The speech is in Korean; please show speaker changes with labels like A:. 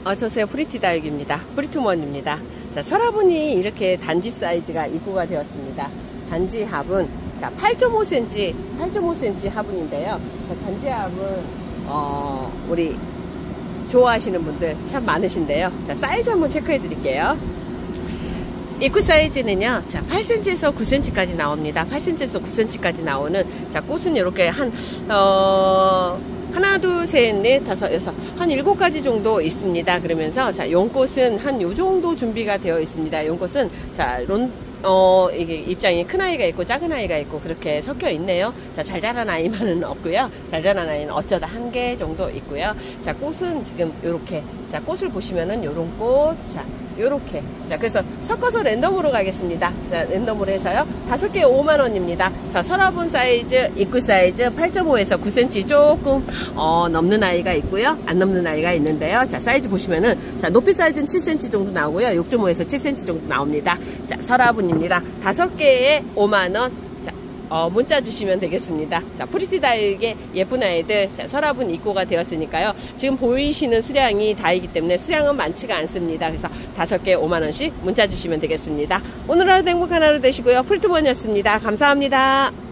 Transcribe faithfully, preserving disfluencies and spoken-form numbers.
A: 어서오세요. 프리티다육입니다. 프리투먼입니다. 자, 서라분이 이렇게 단지 사이즈가 입고가 되었습니다. 단지 합은 자 팔 점 오 센티미터, 팔 점 오 센티미터 화분인데요. 자, 단지 합은 어, 우리 좋아하시는 분들 참 많으신데요. 자, 사이즈 한번 체크해 드릴게요. 입구 사이즈는요, 자, 팔 센티미터에서 구 센티미터까지 나옵니다. 팔 센티미터에서 구 센티미터까지 나오는, 자, 꽃은 이렇게 한, 어, 하나, 둘, 셋, 넷, 다섯, 여섯, 한 일곱 가지 정도 있습니다. 그러면서, 자, 용꽃은 한 요 정도 준비가 되어 있습니다. 용꽃은, 자, 론, 어, 이게 입장이 큰 아이가 있고 작은 아이가 있고 그렇게 섞여 있네요. 자, 잘 자란 아이만은 없고요. 잘 자란 아이는 어쩌다 한 개 정도 있고요. 자, 꽃은 지금 요렇게, 자, 꽃을 보시면은 요런 꽃, 자, 요렇게. 자, 그래서 섞어서 랜덤으로 가겠습니다. 자, 랜덤으로 해서요. 다섯 개에 오만 원입니다. 자, 서라분 사이즈, 입구 사이즈 팔 점 오에서 구 센티미터 조금, 어, 넘는 아이가 있고요. 안 넘는 아이가 있는데요. 자, 사이즈 보시면은, 자, 높이 사이즈는 칠 센티미터 정도 나오고요. 육 점 오에서 칠 센티미터 정도 나옵니다. 자, 서라분입니다. 다섯 개에 오만 원. 어, 문자 주시면 되겠습니다. 자, 프리티다육의 예쁜 아이들, 자, 서라분 입고가 되었으니까요. 지금 보이시는 수량이 다이기 때문에 수량은 많지가 않습니다. 그래서 다섯 개에 오만 원씩 문자 주시면 되겠습니다. 오늘 하루도 행복한 하루 되시고요. 프리투먼이었습니다. 감사합니다.